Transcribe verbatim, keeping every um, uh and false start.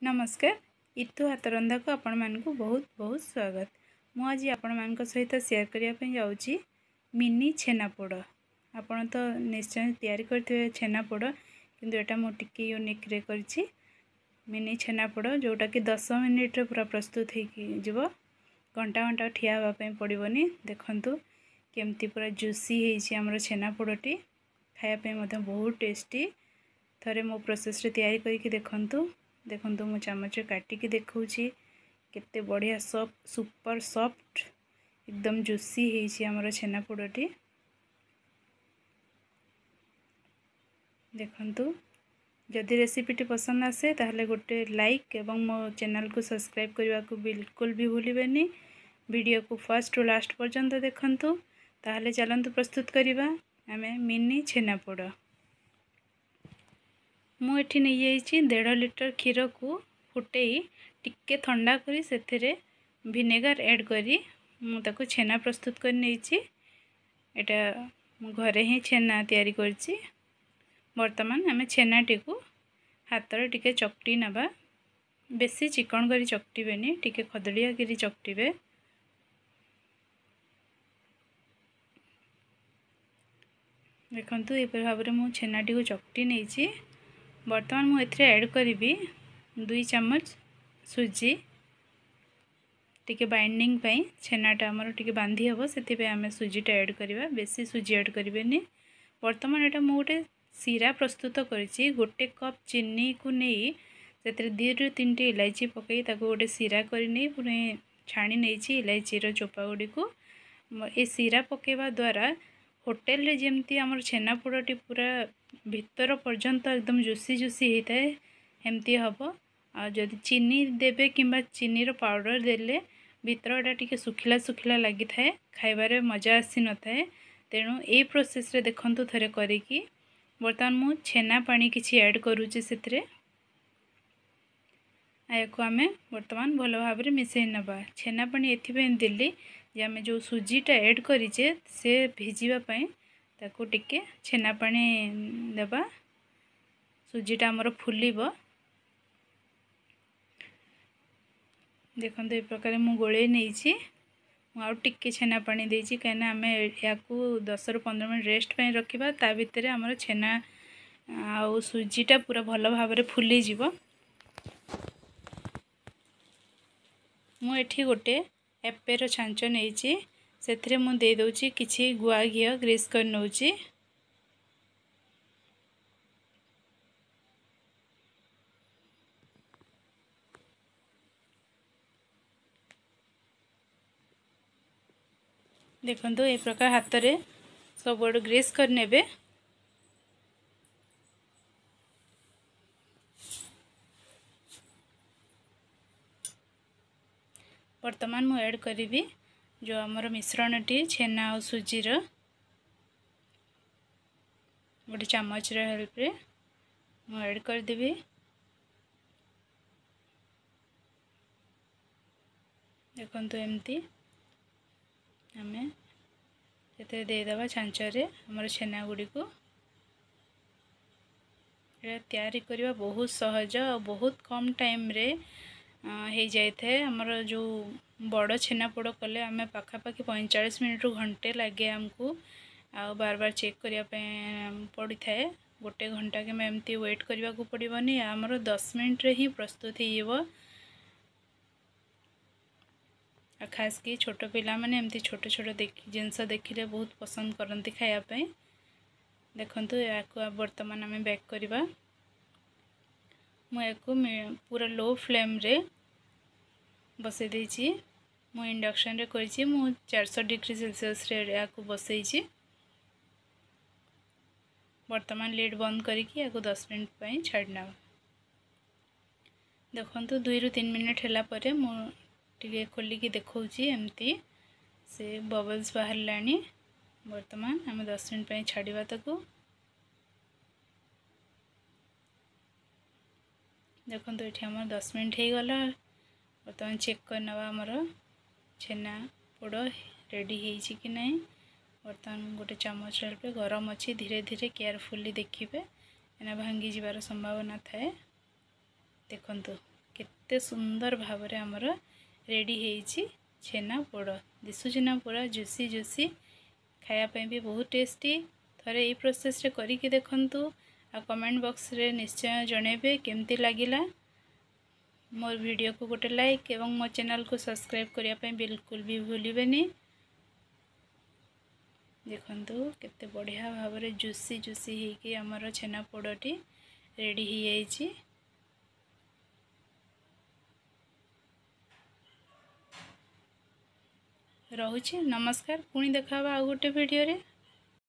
नमस्कार इतु हाथ रंधा को आपण मानक बहुत बहुत स्वागत। मु आज आपण मान सहित शेयर करने जाऊँगी मिनी छेनापोड़। आपण तो निश्चय तैयारी करते छेनापोड़ किंतु एटा मु टिके यूनिक रे करछि मिनी छेनापोड़ जोटा कि दस मिनिट रे पूरा प्रस्तुत हो घंटा घंटा ठिया हाँ पई पड़ोनी। देखंतु केमती पूरा जूसी होइछि हमर छेनापोड़टी खाया पे मते बहुत टेस्टी। थरे मो प्रोसेस रे तैयारी करके देखंतु देखंतु मु चामच काटिकी देखौछि केते बढ़िया सॉफ्ट सुपर सॉफ्ट एकदम जूसी होइछि हमर छेनापोड़टी। देखंतु जदि रेसिपीटी पसंद आसे ताहले गोटे लाइक एवं मो चैनल को सब्सक्राइब करने को बिल्कुल भी भूलिबेनी। वीडियो को फर्स्ट टू लास्ट पर्यंत देखंतु ताहले चलंतु प्रस्तुत करिबा आमे मिनी छेनापोड़। मु एठी नहीं जाइछि डेढ़ लिटर क्षीर को फुटेई टिके ठंडा करी सेथिरे विनेगर ऐड करी मु ताको छेना प्रस्तुत कर नैछि। एटा मु घरे ही छेना तैयारी करछि। वर्तमान आमे छेनाटी को हाथरे टिके चकटी नबा, बेसी चिकन करी चकटिबेनी, टिके खदड़िया करी चकटिबे। देखंतु ए भाव रे मु छेनाटी को चकटी नैछि। वर्तमान मु एथरे ऐड करी दुई चम्मच सुजी टिके बाइंडिंग पई छेनाटा हमर टिके बांधी हबो सेति पे आमे सुजीटा ऐड करिबा, बेसी सुजी ऐड करिबेनी। वर्तमान एटा मु गोटे सीरा प्रस्तुत करिछि। गोटे कप चीनी को नेई सेतरे दो रु तीन टी इलायची पकई ताको गोटे सीरा करि नै पुरे छाणी नैछि इलायची रो चोपा गुडी को। ए सीरा पकेवा द्वारा होटेल रे जेमती हमर छेनापोड़टी पूरा भीतर पर्यंत एकदम जूसी जूसी होता है हेमती हम। आ जदि चीनी देबे किंबा चीनी रो पाउडर देले भीतरटा टिके सुखिला सुखिला लगी थाए, खाइबारे मजा आसी न थाए। तेणु ए प्रोसेस रे देखंतु थरे करिकी। वर्तमान मु छेना पानी किछि ऐड करूछि सेतरे। आयको आमे वर्तमान भलो भाबरे मिसै नबा। छेना पानी एथिबे देली जे आमे जो सुजीटा ऐड करिचे से भिजिबा पई ताको टिके छेना पानी देबा। सुजीटा हमर फुलिबो। देखंतु ए प्रकार मु गोळे नैछि। मु आउ टिके छेना पानी देछि काना आमे याकू दस रु पंद्रह मिनिट रेस्ट पई रखिबा। ता भितरे हमर छेना आउ सुजीटा पूरा भलो भाबरे फुली जिवो। मु एठी गोटे एपेरो छांचो नैछि सेथरे मु दे दउछि किछि गुआ घियो ग्रीस कर नउछि। देखंतु ए प्रकार हाथ रे सब बड़ ग्रीस कर नेबे। वर्तमान मु ऐड करिबी जो हमर मिश्रणटी छेना और सुजी रो गोटे चामच रे हेल्प रे मु ऐड कर देबी। देखंतु एमती आमे सेते दे देबा छांचा रे हमर छेना गुडी को। एटा तैयारी करबा बहुत सहज और बहुत कम टाइम रे हो जाए थे। हमर जो बड़ छेनापोड़ कले आमे पाखापाखि पैंतालीस मिनट रु घंटे लगे हमको। आ बार बार चेक करिया पे पड़ी थाए। गोटे घंटा के मैं एमती वेट करबा को पड़िबनी। हमर दस मिनट रे ही प्रस्तुत हो। खास की छोट पिला माने एमती छोट छोट देख जिनस देखिले बहुत पसंद करती खाया पे। देखंतु याको वर्तमान आमे बैक करबा। मु याको पूरा लो फ्लेम रे बसे देछि। मु इंडक्शन रे करछि। मु चार सौ डिग्री सेल्सियस रे याको बसैछि। वर्तमान लिड बंद करके याको दस मिनट पई छाड़ना। देखंतु दो रु तीन मिनट हैला परे मु टिके खोलिकी देखौछि एमती से बबल्स बाहर लानी। वर्तमान हम दस मिनट पई छाड़ीबा ताको। देखंतु एठी हमर दस मिनट हे गला। वर्तमान चेक करनवा हमर छेना पोड़ रेडी हेछि कि नहीं। वर्तमान गोटे चामच पे गरम अच्छी धीरे धीरे केयरफुली देखिए एना भांगी जीवार संभावना थाए। देखंतु केते सुंदर भावरे हमर रेडी हेइची छेना पोड़ दिसुची ना पूरा जुसी जुसी खाया पे भी बहुत टेस्टी। थरे ये प्रोसेस रे करिकी देखंतु आ कमेंट बॉक्स रे निश्चय जणेबे केमती लागिला। मोर वीडियो को गोटे लाइक एवं मो चैनल को सब्सक्राइब करिया पे बिल्कुल भी भूलिबेनी। देखंतु केते बढ़िया भावरे जुसी जुसी हेकी हमर छेना पोड़टी रेडी ही जाइची। रहुची नमस्कार, पुणी देखाबा आ गोटे वीडियो रे।